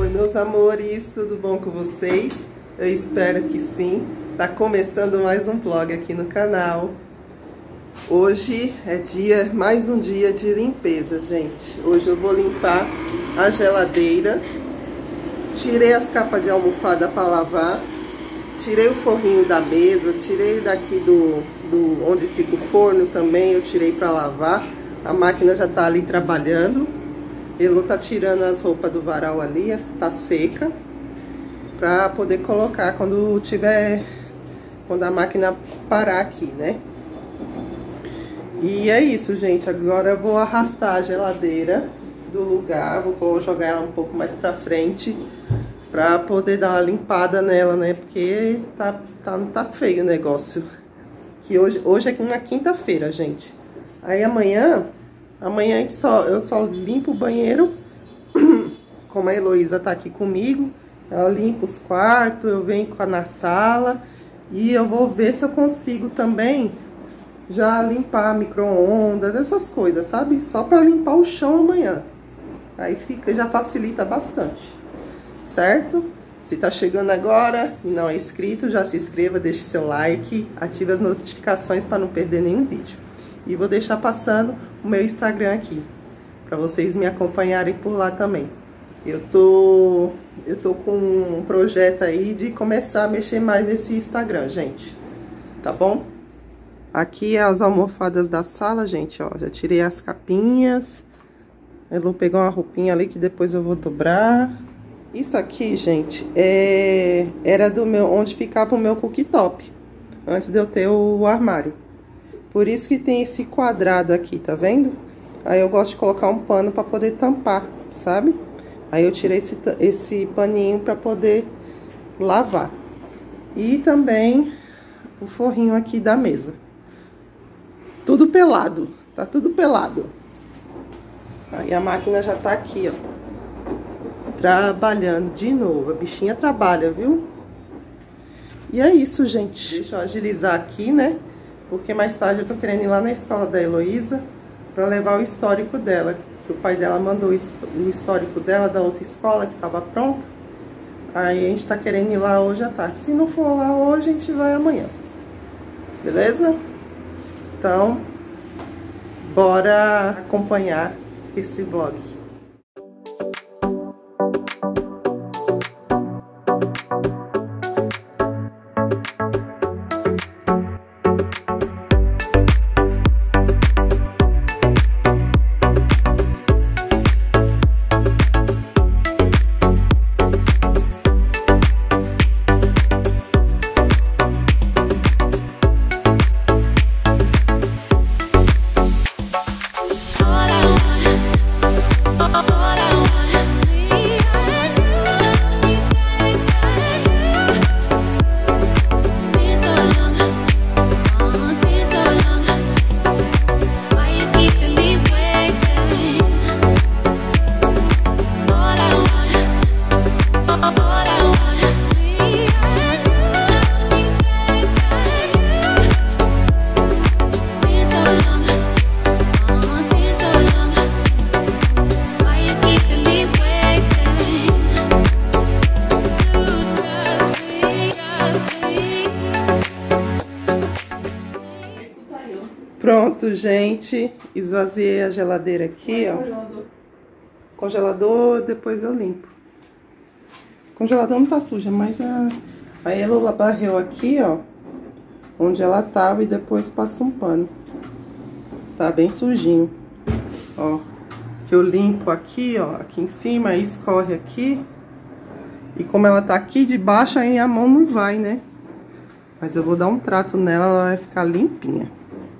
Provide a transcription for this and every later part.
Oi, meus amores, tudo bom com vocês? Eu espero que sim. Tá começando mais um vlog aqui no canal. Hoje é mais um dia de limpeza, gente. Hoje eu vou limpar a geladeira. Tirei as capas de almofada para lavar. Tirei o forrinho da mesa, tirei daqui do onde fica o forno também, eu tirei para lavar. A máquina já tá ali trabalhando. Ele tá tirando as roupas do varal ali, essa tá seca, para poder colocar quando a máquina parar aqui, né? E é isso, gente. Agora eu vou arrastar a geladeira do lugar, vou jogar ela um pouco mais pra frente, pra poder dar uma limpada nela, né? Porque tá feio o negócio. Que hoje é uma quinta-feira, gente. Aí amanhã eu só limpo o banheiro, como a Heloísa tá aqui comigo, ela limpa os quartos, eu venho na sala e eu vou ver se eu consigo também já limpar micro-ondas, essas coisas, sabe? Só para limpar o chão amanhã. Aí já facilita bastante, certo? Se tá chegando agora e não é inscrito, já se inscreva, deixe seu like, ative as notificações para não perder nenhum vídeo. E vou deixar passando o meu Instagram aqui, para vocês me acompanharem por lá também. Eu tô com um projeto aí de começar a mexer mais nesse Instagram, gente. Tá bom? Aqui é as almofadas da sala, gente, ó. Já tirei as capinhas. Eu vou pegar uma roupinha ali que depois eu vou dobrar. Isso aqui, gente, era onde ficava o meu cooktop, antes de eu ter o armário. Por isso que tem esse quadrado aqui, tá vendo? Aí eu gosto de colocar um pano pra poder tampar, sabe? Aí eu tirei esse paninho pra poder lavar. E também o forrinho aqui da mesa. Tudo pelado, tá tudo pelado. Aí a máquina já tá aqui, ó, trabalhando de novo. A bichinha trabalha, viu? E é isso, gente. Deixa eu agilizar aqui, né? Porque mais tarde eu tô querendo ir lá na escola da Heloísa pra levar o histórico dela. Que o pai dela mandou o histórico dela da outra escola que tava pronto. Aí a gente tá querendo ir lá hoje à tarde. Se não for lá hoje, a gente vai amanhã. Beleza? Então, bora acompanhar esse vlog. Pronto, gente, esvaziei a geladeira aqui, ó. Congelador, depois eu limpo. O congelador não tá suja, mas a Elo varreu aqui, ó, onde ela tava, e depois passa um pano. Tá bem sujinho, ó. Que eu limpo aqui, ó, aqui em cima, aí escorre aqui. E como ela tá aqui de baixo, aí a mão não vai, né? Mas eu vou dar um trato nela, ela vai ficar limpinha.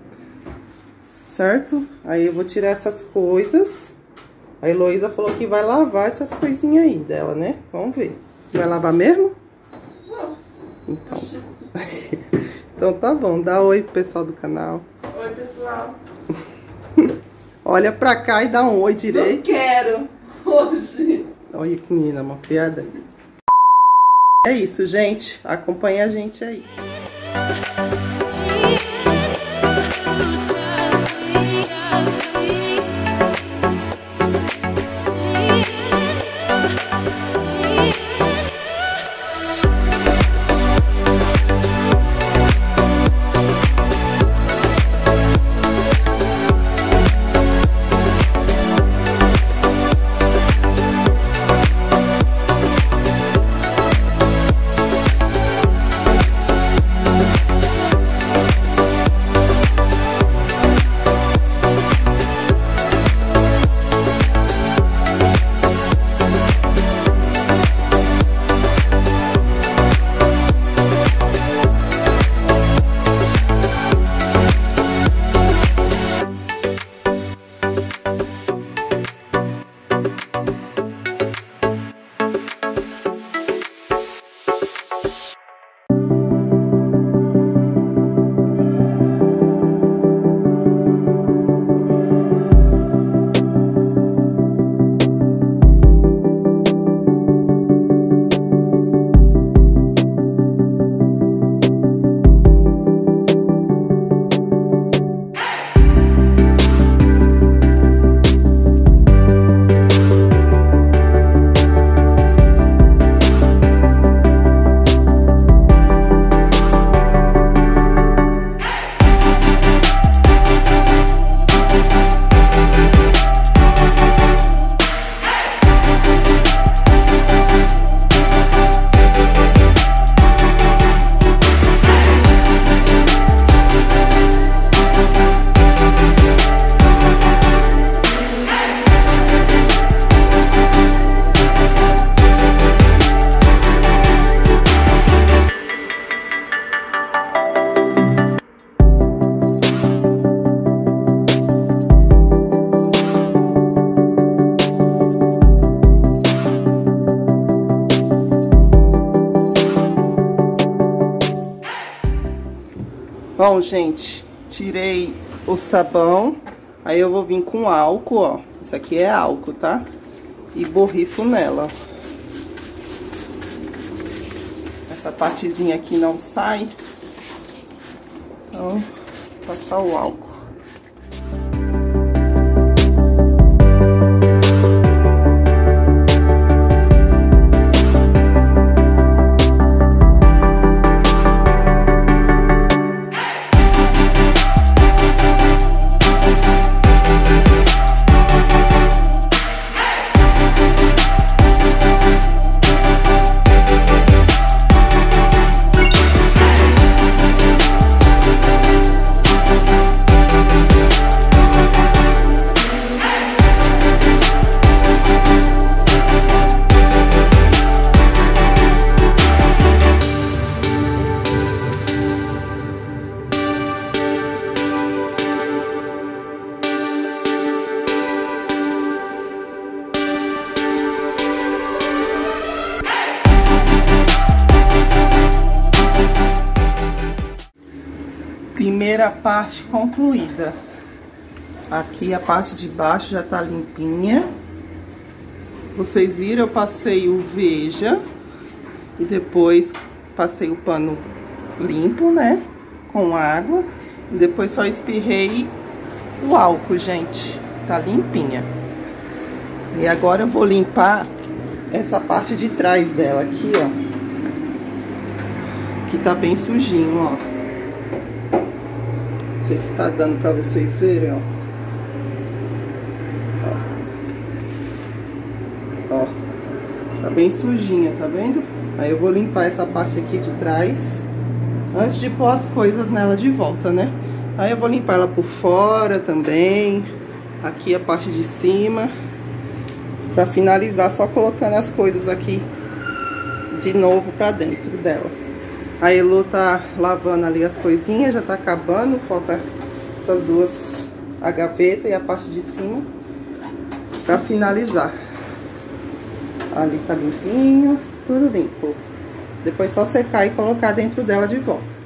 Certo? Aí eu vou tirar essas coisas. A Heloísa falou que vai lavar essas coisinhas aí dela, né? Vamos ver. Vai lavar mesmo? Não. Então. Então tá bom. Dá oi pro pessoal do canal. Oi, pessoal. Olha pra cá e dá um oi direito. Não quero. Hoje. Olha que menina, uma piada. É isso, gente. Acompanha a gente aí. Bom, gente, tirei o sabão. Aí eu vou vir com álcool, ó. Isso aqui é álcool, tá? E borrifo nela. Essa partezinha aqui não sai. Então, vou passar o álcool. Primeira parte concluída. Aqui a parte de baixo já tá limpinha. Vocês viram, eu passei o Veja e depois passei o pano limpo, né? Com água. E depois só espirrei o álcool, gente. Tá limpinha. E agora eu vou limpar essa parte de trás dela aqui, ó. Que tá bem sujinho, ó. Não sei se tá dando pra vocês verem, ó. Ó. Tá bem sujinha, tá vendo? Aí eu vou limpar essa parte aqui de trás antes de pôr as coisas nela de volta, né? Aí eu vou limpar ela por fora também. Aqui a parte de cima. Pra finalizar, só colocando as coisas aqui de novo pra dentro dela. A Elo tá lavando ali as coisinhas, já tá acabando. Falta essas duas, a gaveta e a parte de cima, pra finalizar. Ali tá limpinho, tudo limpo. Depois só secar e colocar dentro dela de volta.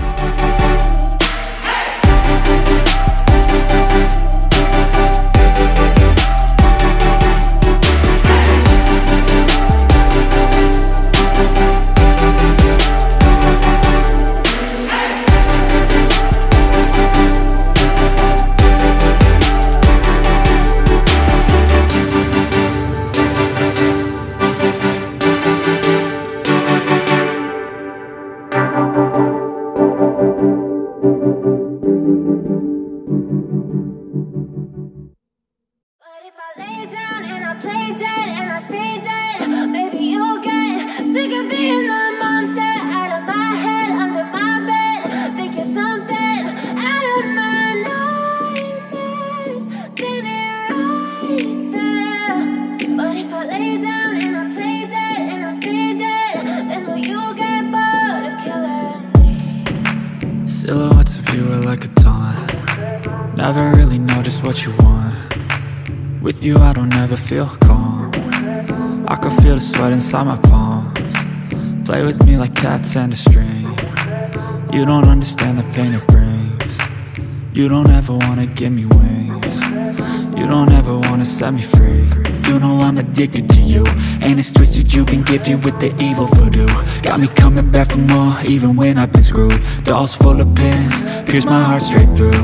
Silhouettes of you are like a taunt. Never really know just what you want. With you I don't ever feel calm. I can feel the sweat inside my palms. Play with me like cats and a string. You don't understand the pain it brings. You don't ever wanna give me wings. You don't ever wanna set me free. You know I'm addicted to you, and it's twisted, you've been gifted with the evil voodoo. Got me coming back for more, even when I've been screwed. Dolls full of pins, pierce my heart straight through.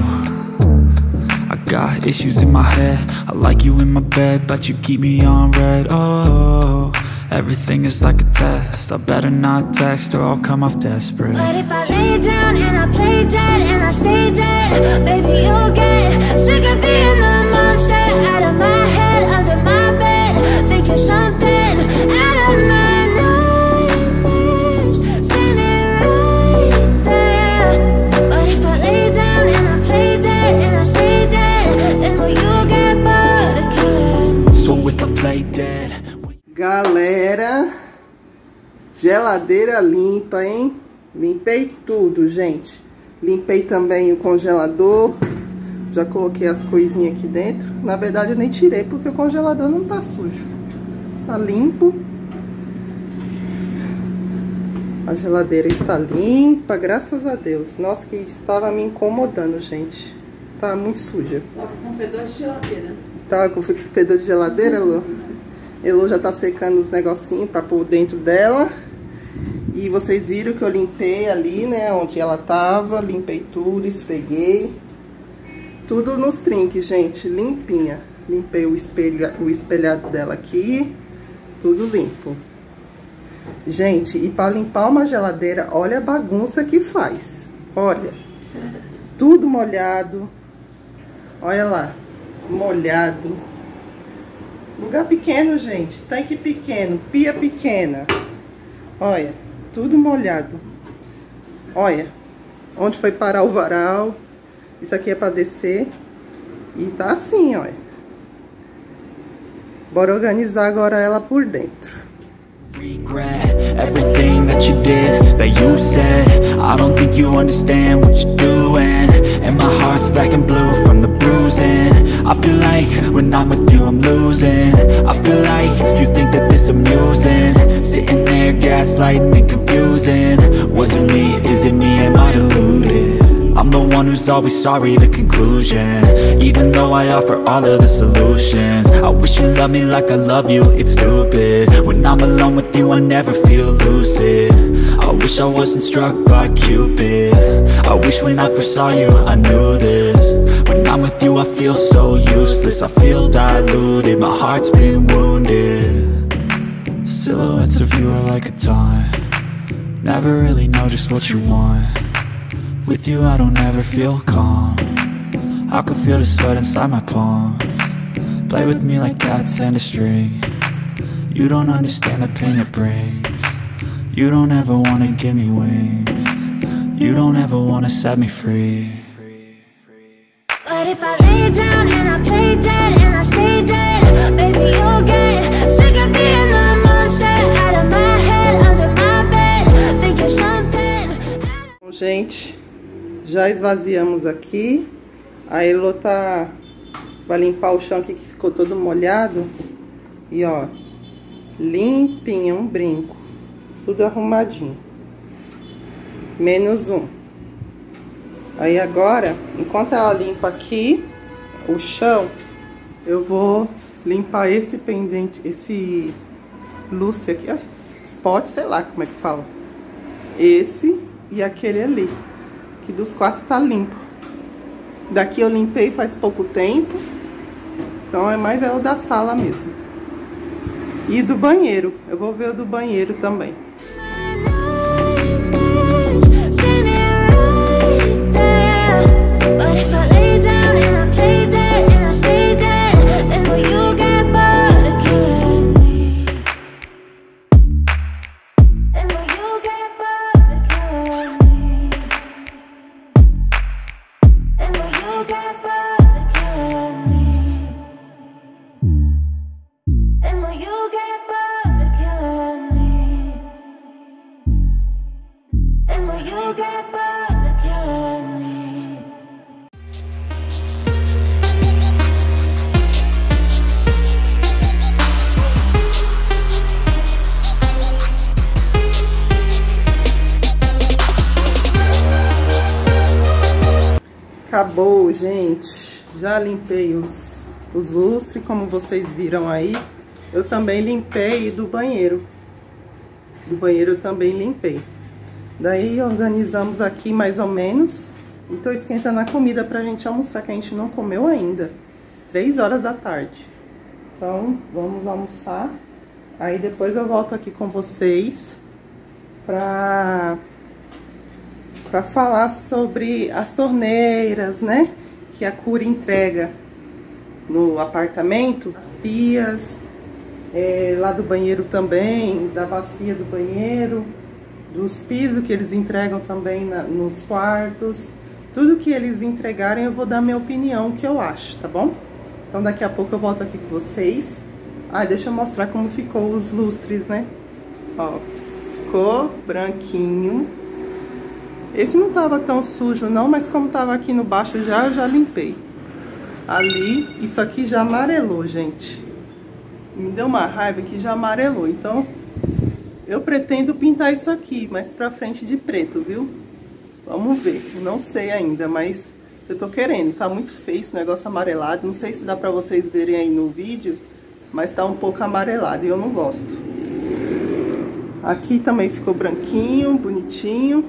I got issues in my head, I like you in my bed, but you keep me on red. Oh, everything is like a test, I better not text or I'll come off desperate. But if I lay down and I play dead and I stay dead, baby you'll get sick of being the monster out of my head, under my bed, thinking something out of my nightmares, standing right there. But if I lay down and I play dead and I stay dead, then will you get bored of killing? So if I play dead. Galera, geladeira limpa, hein? Limpei tudo, gente. Limpei também o congelador. Já coloquei as coisinhas aqui dentro. Na verdade eu nem tirei porque o congelador não tá sujo. Tá limpo. A geladeira está limpa, graças a Deus. Nossa, que estava me incomodando, gente. Tá muito suja. Tava com fedor de geladeira. Tava com fedor de geladeira, Elô? Elô já tá secando os negocinhos pra pôr dentro dela. E vocês viram que eu limpei ali, né, onde ela tava. Limpei tudo, esfreguei. Tudo nos trinques, gente, limpinha. Limpei o espelhado dela aqui. Tudo limpo. Gente, e para limpar uma geladeira, olha a bagunça que faz. Olha, tudo molhado. Olha lá, molhado. Lugar pequeno, gente, tanque pequeno, pia pequena. Olha, tudo molhado. Olha, onde foi parar o varal. Isso aqui é para descer. E tá assim, olha. Bora organizar agora ela por dentro. Regret everything that you did, that you said. I don't think you understand what you're doing, and my heart's black and blue from the bruising. I feel like when I'm with you I'm losing. I feel like you think that this amusing, sitting there gaslighting and confusing. Was it me? Is it me? Am I deluded? I'm the one who's always sorry, the conclusion. Even though I offer all of the solutions, I wish you loved me like I love you, it's stupid. When I'm alone with you I never feel lucid. I wish I wasn't struck by Cupid. I wish when I first saw you I knew this. When I'm with you I feel so useless, I feel diluted, my heart's been wounded. Silhouettes of you are like a taunt. Never really know just what you want. With you I don't ever feel calm. I can feel the sweat inside my palms. Play with me like cats and a string. You don't understand the pain it brings. You don't ever wanna give me wings. You don't ever wanna set me free. But if I lay down and I play dead and I stay dead, baby you'll get sick of being the monster out of my head, under my bed, thinking something. Gente, já esvaziamos aqui. A Elo vai limpar o chão aqui que ficou todo molhado. E ó, limpinho, um brinco. Tudo arrumadinho. Menos um. Aí agora, enquanto ela limpa aqui o chão, eu vou limpar esse pendente, esse lustre aqui, ó. Spot, sei lá como é que fala. Esse e aquele ali. Que dos quartos tá limpo. Daqui eu limpei faz pouco tempo. Então é mais o da sala mesmo. E do banheiro. Eu vou ver o do banheiro também. Acabou, gente. Já limpei os lustres, como vocês viram aí. Eu também limpei do banheiro. Do banheiro eu também limpei. Daí organizamos aqui mais ou menos. E tô esquentando a comida pra gente almoçar, que a gente não comeu ainda. 3 horas da tarde. Então, vamos almoçar. Aí depois eu volto aqui com vocês pra falar sobre as torneiras, né? Que a Cura entrega no apartamento. As pias, lá do banheiro também, da bacia do banheiro, dos pisos que eles entregam também nos quartos. Tudo que eles entregarem eu vou dar minha opinião, o que eu acho, tá bom? Então daqui a pouco eu volto aqui com vocês. Deixa eu mostrar como ficou os lustres, né? Ó, ficou branquinho. Esse não tava tão sujo não, mas como tava aqui no baixo eu já limpei. Ali, isso aqui já amarelou, gente. Me deu uma raiva que já amarelou, então Eu pretendo pintar isso aqui, mais pra frente de preto, viu? Vamos ver, não sei ainda, mas eu tô querendo. Tá muito feio esse negócio amarelado, não sei se dá pra vocês verem aí no vídeo, mas tá um pouco amarelado e eu não gosto. Aqui também ficou branquinho, bonitinho.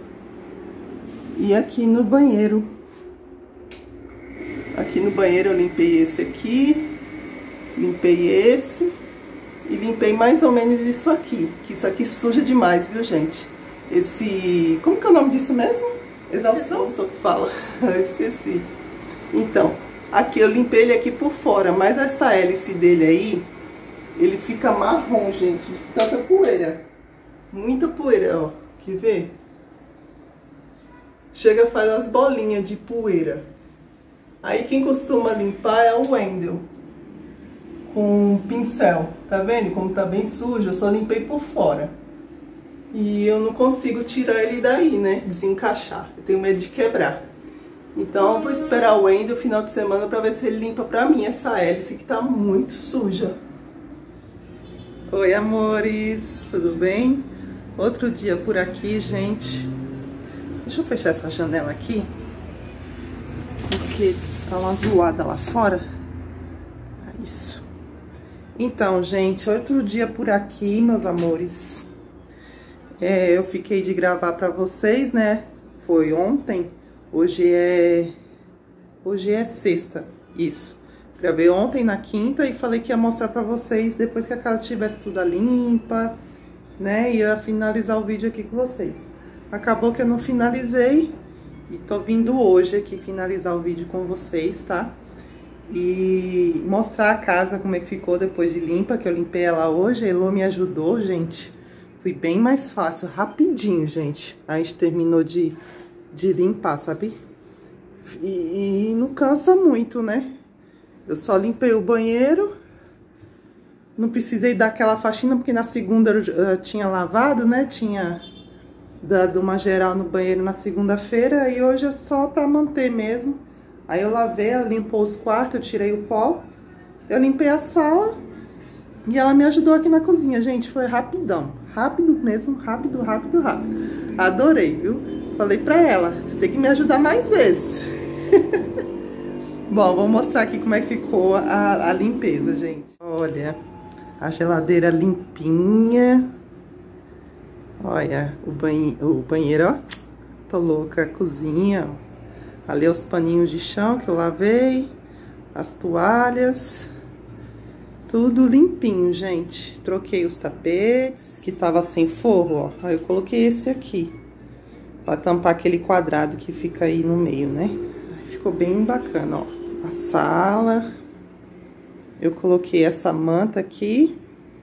E aqui no banheiro. Aqui no banheiro eu limpei esse aqui, limpei esse e limpei mais ou menos isso aqui. Que isso aqui suja demais, viu, gente? Esse... como que é o nome disso mesmo? Exaustor que fala. Eu esqueci. Então, aqui eu limpei ele aqui por fora, mas essa hélice dele aí, ele fica marrom, gente, de tanta poeira. Muita poeira, ó. Quer ver? Chega a fazer umas bolinhas de poeira. Aí quem costuma limpar é o Wendel. Com pincel. Tá vendo como tá bem sujo? Eu só limpei por fora. E eu não consigo tirar ele daí, né? Desencaixar. Eu tenho medo de quebrar. Então eu vou esperar o Wendel final de semana pra ver se ele limpa pra mim essa hélice que tá muito suja. Oi, amores. Tudo bem? Outro dia por aqui, gente. Deixa eu fechar essa janela aqui. Porque tá uma zoada lá fora. Isso. Então, gente, outro dia por aqui, meus amores. Eu fiquei de gravar pra vocês, né? Foi ontem. Hoje é sexta. Isso. Gravei ontem na quinta e falei que ia mostrar pra vocês depois que a casa estivesse toda limpa, né? E eu ia finalizar o vídeo aqui com vocês. Acabou que eu não finalizei e tô vindo hoje aqui finalizar o vídeo com vocês, tá? E mostrar a casa como é que ficou depois de limpa, que eu limpei ela hoje. A Elô me ajudou, gente. Foi bem mais fácil, rapidinho, gente. A gente terminou de limpar, sabe? E não cansa muito, né? Eu só limpei o banheiro. Não precisei dar aquela faxina, porque na segunda eu tinha lavado, né? Tinha dado uma geral no banheiro na segunda-feira. E hoje é só pra manter mesmo. Aí eu lavei, ela limpou os quartos, eu tirei o pó. Eu limpei a sala. E ela me ajudou aqui na cozinha, gente. Foi rapidão. Rápido mesmo, rápido. Adorei, viu? Falei pra ela, você tem que me ajudar mais vezes. Bom, vou mostrar aqui como é que ficou a limpeza, gente. Olha, a geladeira limpinha. Olha, o banheiro, ó. Tô louca, a cozinha, ó. Ali os paninhos de chão que eu lavei. As toalhas. Tudo limpinho, gente. Troquei os tapetes, que tava sem forro, ó. Aí eu coloquei esse aqui, pra tampar aquele quadrado que fica aí no meio, né? Aí ficou bem bacana, ó. A sala. Eu coloquei essa manta aqui.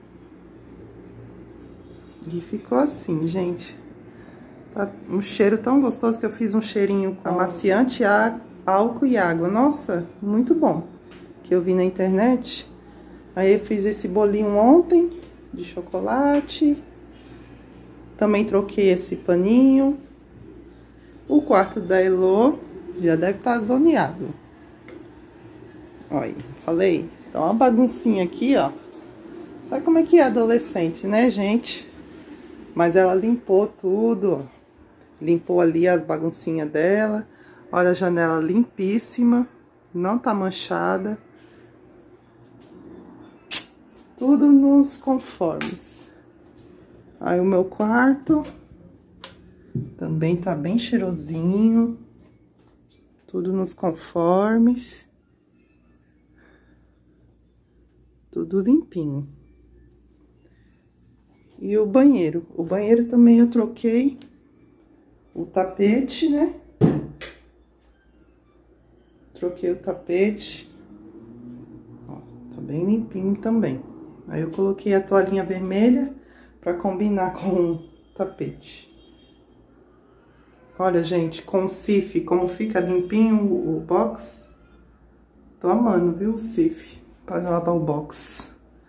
E ficou assim, gente. Tá um cheiro tão gostoso que eu fiz um cheirinho com amaciante, álcool e água. Nossa, muito bom. Que eu vi na internet. Aí eu fiz esse bolinho ontem de chocolate. Também troquei esse paninho. O quarto da Elô já deve estar zoneado. Olha, falei. Então, uma baguncinha aqui, ó. Sabe como é que é adolescente, né, gente? Mas ela limpou tudo, ó. Limpou ali as baguncinhas dela. Olha a janela limpíssima. Não tá manchada. Tudo nos conformes. Aí o meu quarto também tá bem cheirosinho. Tudo nos conformes. Tudo limpinho. E o banheiro. O banheiro também eu troquei o tapete, né? Troquei o tapete. Ó, tá bem limpinho também. Aí eu coloquei a toalhinha vermelha pra combinar com o tapete. Olha, gente, com o Cif, como fica limpinho o box. Tô amando, viu, o Cif, pra lavar o box.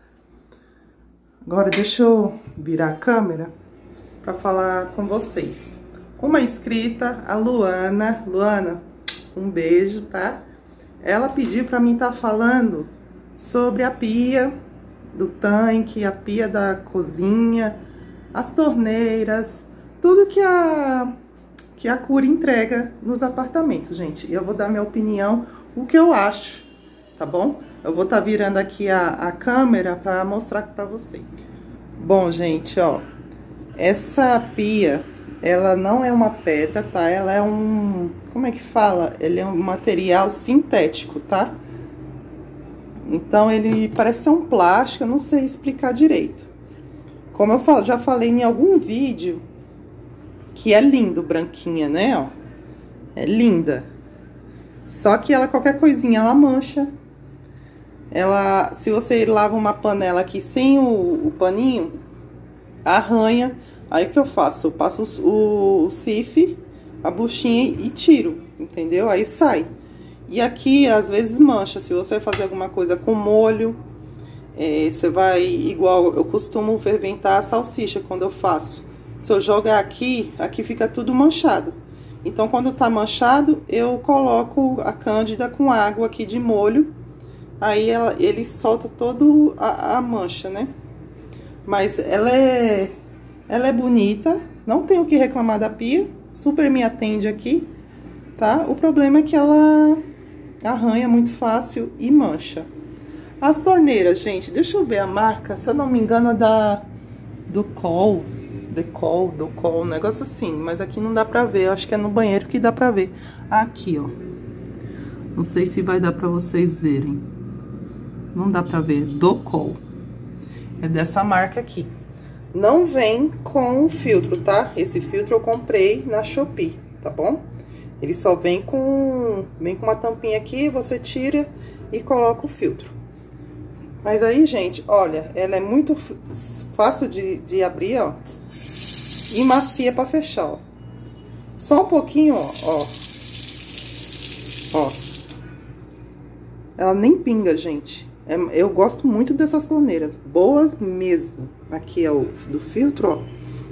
Agora deixa eu virar a câmera pra falar com vocês. Uma inscrita, a Luana. Luana, um beijo, tá? Ela pediu pra mim tá falando sobre a pia do tanque, a pia da cozinha, as torneiras, tudo que a Cura entrega nos apartamentos, gente. Eu vou dar minha opinião, o que eu acho, tá bom? Eu vou estar virando aqui a câmera para mostrar para vocês. Bom, gente, ó, essa pia, ela não é uma pedra, tá? Ela é um, como é que fala? Ele é um material sintético, tá? Então, ele parece ser um plástico, eu não sei explicar direito. Como eu já falei em algum vídeo, que é lindo, branquinha, né, ó. É linda. Só que ela, qualquer coisinha, ela mancha. Ela, se você lava uma panela aqui sem o paninho, arranha. Aí o que eu faço? Eu passo o sif, a buchinha e tiro, entendeu? Aí sai. E aqui, às vezes, mancha. Se você vai fazer alguma coisa com molho, você vai, igual eu costumo ferventar a salsicha quando eu faço. Se eu jogar aqui fica tudo manchado. Então, quando tá manchado, eu coloco a cândida com água aqui de molho. Aí, ele solta toda a mancha, né? Mas ela é bonita, não tenho o que reclamar da pia, super me atende aqui, tá? O problema é que ela arranha muito fácil e mancha. As torneiras, gente, deixa eu ver a marca, se eu não me engano é do Col, um negócio assim, mas aqui não dá pra ver, eu acho que é no banheiro que dá pra ver. Aqui, ó, não sei se vai dar pra vocês verem, não dá pra ver, do Col, é dessa marca aqui. Não vem com filtro, tá? Esse filtro eu comprei na Shopee, tá bom? Ele só vem com uma tampinha aqui, você tira e coloca o filtro. Mas aí, gente, olha, ela é muito fácil de abrir, ó. E macia pra fechar, ó. Só um pouquinho, ó. Ó. Ela nem pinga, gente. Eu gosto muito dessas torneiras, boas mesmo. Aqui é o do filtro, ó.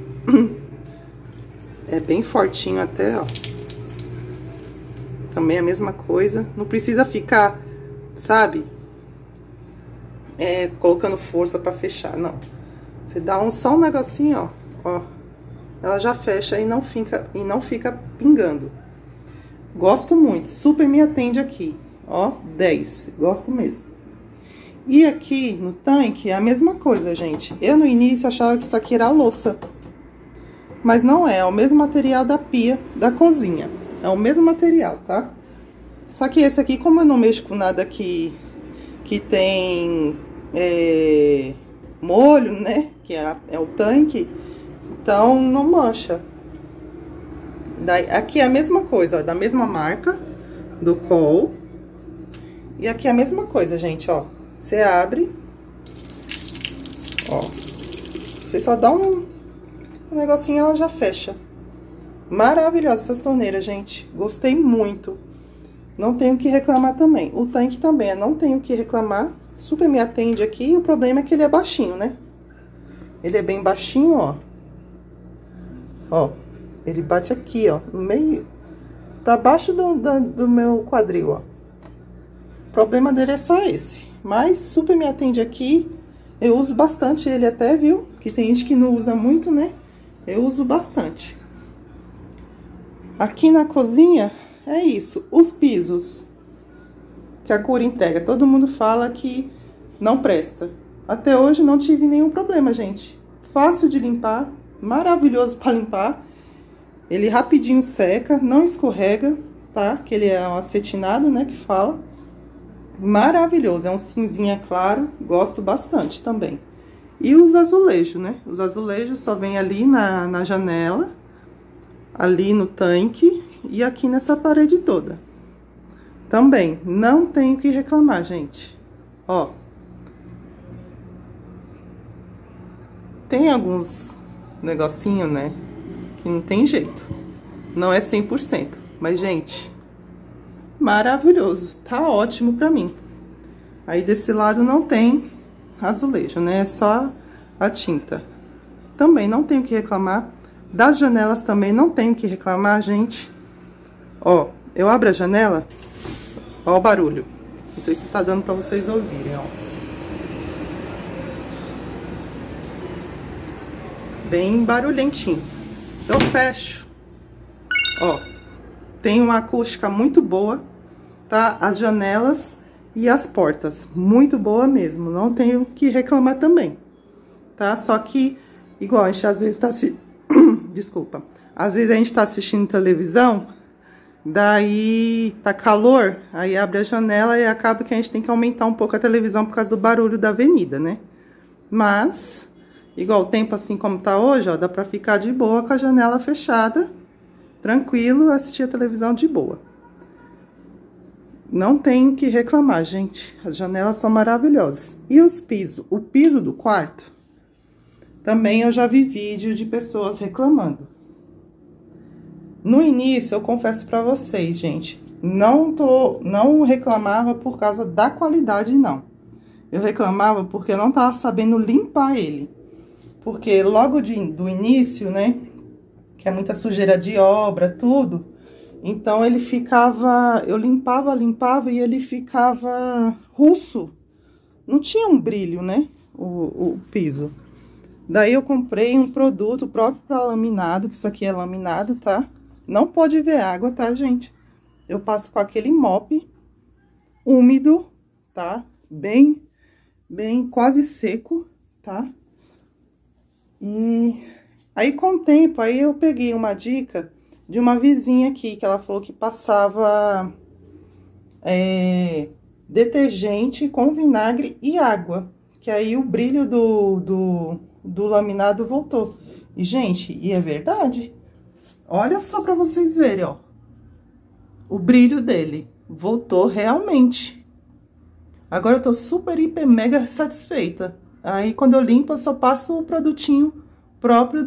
É bem fortinho até, ó. Também é a mesma coisa. Não precisa ficar, sabe? Colocando força pra fechar, não. Você dá só um negocinho, ó. Ela já fecha e não fica pingando. Gosto muito. Super me atende aqui. Ó, 10. Gosto mesmo. E aqui no tanque é a mesma coisa, gente. Eu no início achava que isso aqui era louça. Mas não é o mesmo material da pia da cozinha. É o mesmo material, tá? Só que esse aqui, como eu não mexo com nada que tem molho, né? Que é o tanque. Então, não mancha. Aqui é a mesma coisa, ó. Da mesma marca, do Col. E aqui é a mesma coisa, gente, ó. Você abre, ó, você só dá um negocinho, ela já fecha. Maravilhosa essas torneiras, gente. Gostei muito. Não tenho o que reclamar também. O tanque também, não tenho o que reclamar. Super me atende aqui. O problema é que ele é baixinho, né? Ele é bem baixinho, ó. Ó, ele bate aqui, ó, no meio, pra baixo do meu quadril, ó. O problema dele é só esse. Mas super me atende aqui. Eu uso bastante ele até, viu? Que tem gente que não usa muito, né? Eu uso bastante. Aqui na cozinha, é isso. Os pisos que a Cura entrega. Todo mundo fala que não presta. Até hoje não tive nenhum problema, gente. Fácil de limpar. Maravilhoso para limpar. Ele rapidinho seca, não escorrega, tá? Que ele é um acetinado, né? Que fala. Maravilhoso, é um cinzinha claro, gosto bastante também. E os azulejos, né? Os azulejos só vem ali na janela, ali no tanque e aqui nessa parede toda. Também, não tenho que reclamar, gente. Ó. Tem alguns negocinho, né? Que não tem jeito. Não é 100%. Mas, gente, maravilhoso. Tá ótimo pra mim. Aí, desse lado não tem azulejo, né? É só a tinta. Também não tenho que reclamar. Das janelas também não tenho que reclamar, gente. Ó, eu abro a janela. Ó o barulho. Não sei se tá dando pra vocês ouvirem, ó. bem barulhentinho. Eu fecho. Ó, tem uma acústica muito boa, tá? As janelas e as portas, muito boa mesmo. Não tenho que reclamar também, tá? Só que, igual, a gente às vezes tá desculpa. Às vezes a gente tá assistindo televisão, daí tá calor, aí abre a janela e acaba que a gente tem que aumentar um pouco a televisão por causa do barulho da avenida, né? Mas, igual o tempo assim como tá hoje, ó, dá pra ficar de boa com a janela fechada, tranquilo, assistir a televisão de boa. Não tenho que reclamar, gente. As janelas são maravilhosas. E os pisos? O piso do quarto, também eu já vi vídeo de pessoas reclamando. No início, eu confesso pra vocês, gente, não reclamava por causa da qualidade, não. Eu reclamava porque eu não tava sabendo limpar ele. Porque logo do início, né, que é muita sujeira de obra, tudo, então ele ficava, eu limpava e ele ficava russo. Não tinha um brilho, né, o piso. Daí eu comprei um produto próprio para laminado, que isso aqui é laminado, tá? Não pode ver água, tá, gente? Eu passo com aquele mop úmido, tá? Bem quase seco, tá? E aí, com o tempo, aí eu peguei uma dica de uma vizinha aqui, que ela falou que passava detergente com vinagre e água, que aí o brilho do laminado voltou. E, gente, e é verdade. Olha só pra vocês verem, ó. O brilho dele voltou realmente. Agora eu tô super, hiper, mega satisfeita. Aí, quando eu limpo, eu só passo o produtinho próprio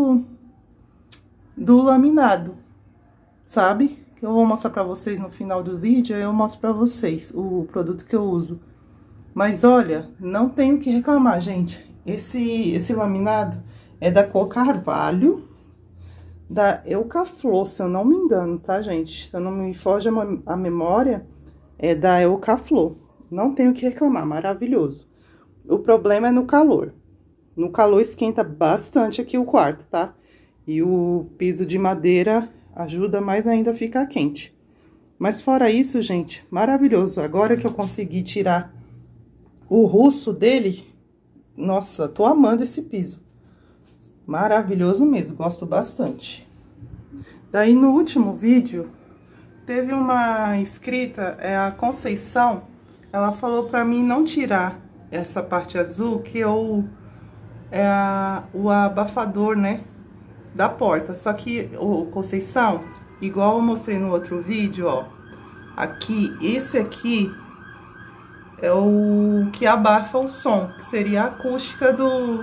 do laminado, sabe? Que eu vou mostrar pra vocês no final do vídeo, aí eu mostro pra vocês o produto que eu uso. Mas, olha, não tenho que reclamar, gente. Esse laminado é da cor Carvalho, da Eucaflor, se eu não me engano, tá, gente? Se eu não me foge a memória, é da Eucaflor. Não tenho que reclamar, maravilhoso. O problema é no calor. No calor esquenta bastante aqui o quarto, tá? E o piso de madeira ajuda mais ainda a ficar quente. Mas fora isso, gente, maravilhoso. Agora que eu consegui tirar o russo dele, nossa, tô amando esse piso. Maravilhoso mesmo, gosto bastante. Daí, no último vídeo, teve uma inscrita, a Conceição, ela falou pra mim não tirar essa parte azul, que é o abafador, né, da porta. Só que, Conceição, igual eu mostrei no outro vídeo, ó, aqui, esse aqui é o que abafa o som, que seria a acústica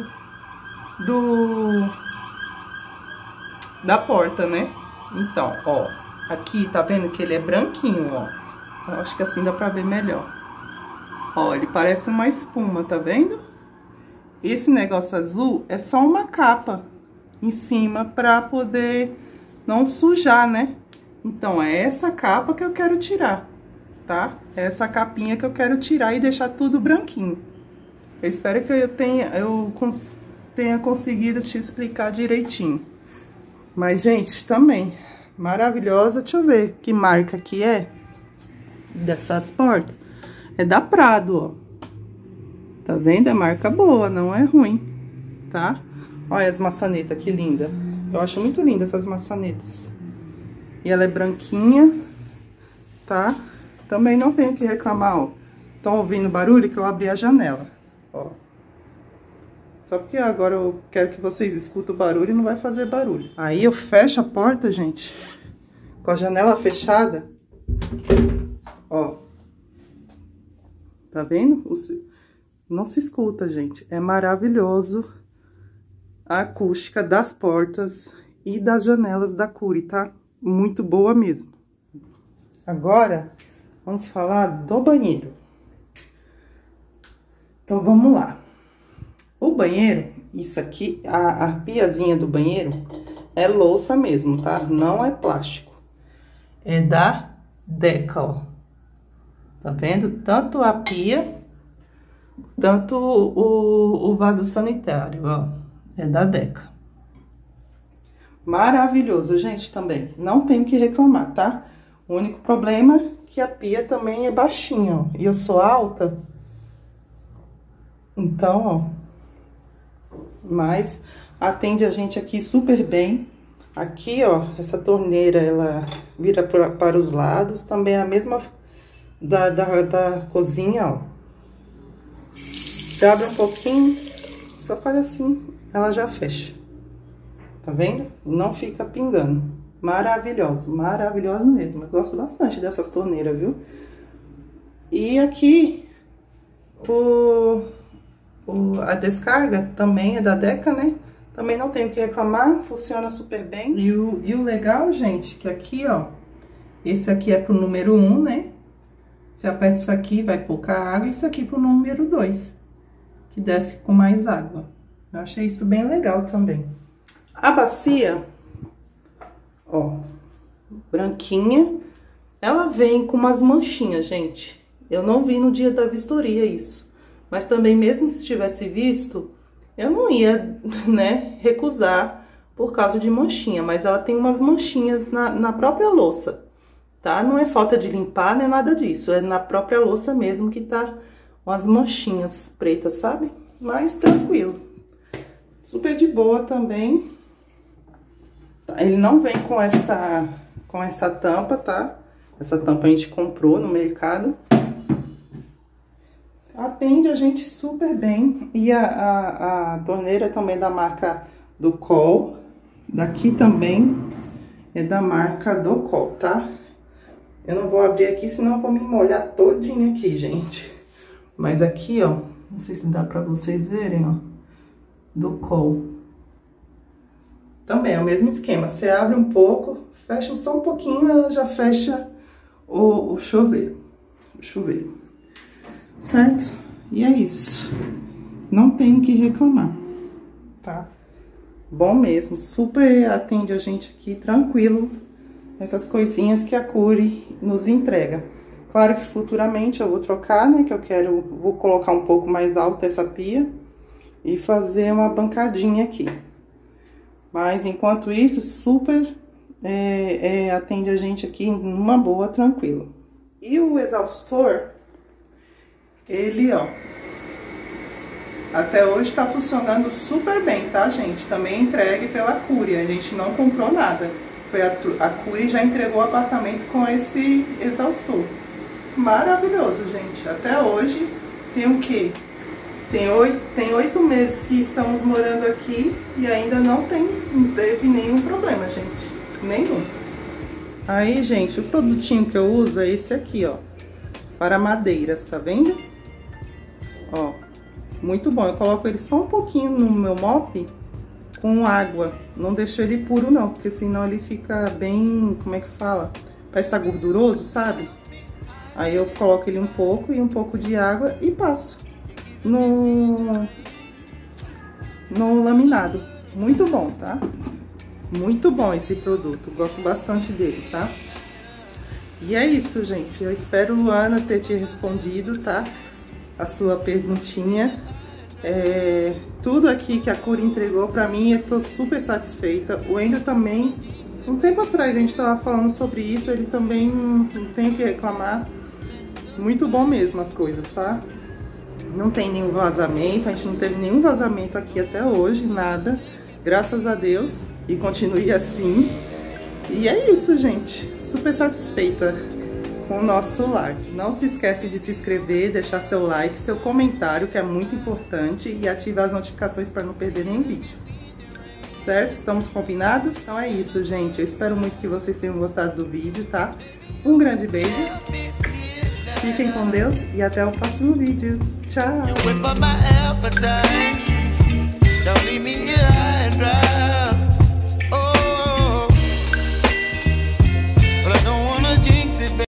da porta, né? Então, ó, aqui, tá vendo que ele é branquinho, ó. Eu acho que assim dá pra ver melhor. Ó, ele parece uma espuma, tá vendo? Esse negócio azul é só uma capa em cima pra poder não sujar, né? Então, é essa capa que eu quero tirar, tá? É essa capinha que eu quero tirar e deixar tudo branquinho. Eu espero que eu tenha conseguido te explicar direitinho. Mas, gente, também maravilhosa. Deixa eu ver que marca que é dessas portas. É da Prado, ó. Tá vendo? É marca boa, não é ruim, tá? Olha as maçanetas, que linda. Eu acho muito linda essas maçanetas. E ela é branquinha, tá? Também não tenho que reclamar, ó. Estão ouvindo barulho que eu abri a janela, ó. Só porque agora eu quero que vocês escutem o barulho e não vai fazer barulho. Aí eu fecho a porta, gente, com a janela fechada. Ó. Tá vendo? Não se escuta, gente. É maravilhoso a acústica das portas e das janelas da Cury, tá? Muito boa mesmo. Agora, vamos falar do banheiro. Então, vamos lá. O banheiro, isso aqui, a piazinha do banheiro é louça mesmo, tá? Não é plástico. É da Deca, ó. Tá vendo? Tanto a pia, tanto o vaso sanitário, ó. É da Deca. Maravilhoso, gente, também. Não tenho que reclamar, tá? O único problema é que a pia também é baixinha, ó. E eu sou alta. Então, ó. Mas atende a gente aqui super bem. Aqui, ó, essa torneira, ela vira para os lados. Também é a mesma da cozinha, ó. Você abre um pouquinho, só faz assim, ela já fecha. Tá vendo? Não fica pingando. Maravilhoso, maravilhoso mesmo. Eu gosto bastante dessas torneiras, viu? E aqui, a descarga também é da Deca, né? Também não tenho o que reclamar, funciona super bem. E o legal, gente, que aqui, ó, esse aqui é pro número 1, né? Você aperta isso aqui, vai pouca água, e isso aqui pro número 2, que desce com mais água. Eu achei isso bem legal também. A bacia, ó, branquinha, ela vem com umas manchinhas, gente. Eu não vi no dia da vistoria isso. Mas também, mesmo se tivesse visto, eu não ia, né, recusar por causa de manchinha. Mas ela tem umas manchinhas na própria louça, tá? Não é falta de limpar, não é nada disso. É na própria louça mesmo que tá umas manchinhas pretas, sabe? Mas tranquilo. Super de boa também. Ele não vem com essa tampa, tá? Essa tampa a gente comprou no mercado. Atende a gente super bem. E a torneira também é da marca do Col. Daqui também é da marca do Col, tá? Eu não vou abrir aqui, senão eu vou me molhar todinha aqui, gente. Mas aqui, ó, não sei se dá pra vocês verem, ó, do Col. Também é o mesmo esquema, você abre um pouco, fecha só um pouquinho, ela já fecha o chuveiro. Certo? E é isso. Não tenho que reclamar, tá? Bom mesmo, super atende a gente aqui, tranquilo. Essas coisinhas que a Cury nos entrega. Claro que futuramente eu vou trocar, né? Que eu vou colocar um pouco mais alta essa pia e fazer uma bancadinha aqui. Mas, enquanto isso, super atende a gente aqui numa boa, tranquilo. E o exaustor, ele, ó, até hoje tá funcionando super bem, tá, gente? Também entregue pela Cury, a gente não comprou nada. Foi a Cury já entregou o apartamento com esse exaustor. Maravilhoso, gente. Até hoje, tem o quê? Tem 8 meses que estamos morando aqui e ainda não teve nenhum problema, gente. Nenhum. Aí, gente, o produtinho que eu uso é esse aqui, ó. Para madeiras, tá vendo? Ó, muito bom. Eu coloco ele só um pouquinho no meu mop com água. Não deixo ele puro, não, porque senão ele fica bem... Como é que fala? Parece que tá gorduroso, sabe? Aí eu coloco ele um pouco e um pouco de água e passo no laminado. Muito bom, tá? Muito bom esse produto, gosto bastante dele, tá? E é isso, gente. Eu espero, Luana, ter te respondido, tá? A sua perguntinha. Tudo aqui que a Cury entregou pra mim, eu tô super satisfeita. O Endo também, um tempo atrás a gente tava falando sobre isso, ele também não tem o que reclamar. Muito bom mesmo as coisas, tá? Não tem nenhum vazamento, a gente não teve nenhum vazamento aqui até hoje, nada. Graças a Deus, e continue assim. E é isso, gente. Super satisfeita com o nosso lar. Não se esquece de se inscrever, deixar seu like, seu comentário, que é muito importante, e ativar as notificações para não perder nenhum vídeo. Certo? Estamos combinados? Então é isso, gente. Eu espero muito que vocês tenham gostado do vídeo, tá? Um grande beijo. Fiquem com Deus e até o próximo vídeo. Tchau!